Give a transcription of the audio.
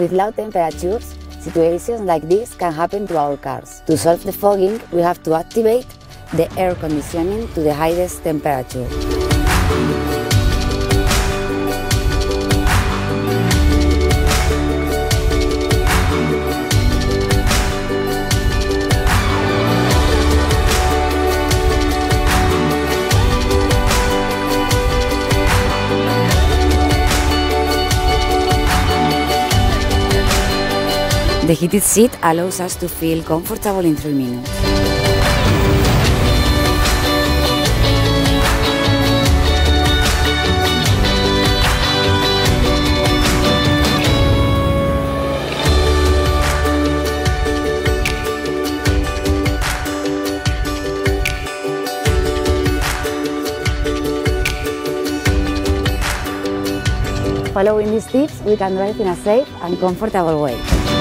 With low temperatures, situations like this can happen to our cars. To solve the fogging, we have to activate the air conditioning to the highest temperature. The heated seat allows us to feel comfortable in 3 minutes. Following these tips, we can drive in a safe and comfortable way.